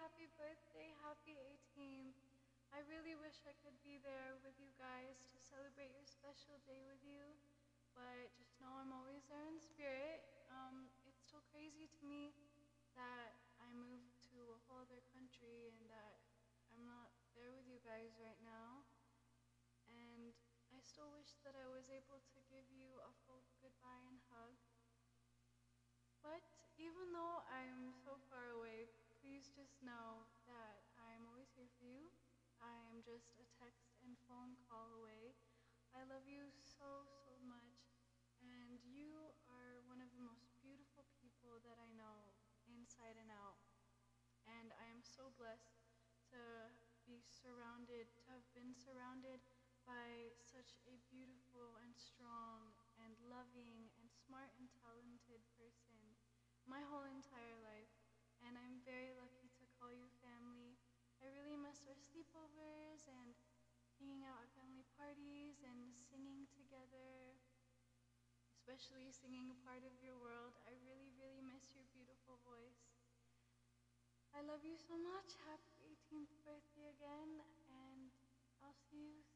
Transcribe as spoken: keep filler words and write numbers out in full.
happy birthday, happy eighteenth. I really wish I could be there with you guys to celebrate your special day with you, but just know I'm always there in spirit. Um, it's so crazy to me that I moved to a whole other country and that I'm not there with you guys right now. And I still wish that I was able to give you a full goodbye and hug. But even though I'm so far away, please just know that I'm always here for you. I am just a text and phone call away. I love you so, so much, and you are one of the most beautiful people that I know, inside and out. And I am so blessed to be surrounded, to have been surrounded by such a beautiful and strong and loving and smart and talented person my whole entire life. And I'm very lucky to call you family. I really miss our sleepovers and hanging out at family parties and singing together, especially singing a part of your world. I really, really miss your beautiful voice. I love you so much. Happy eighteenth birthday again, and I'll see you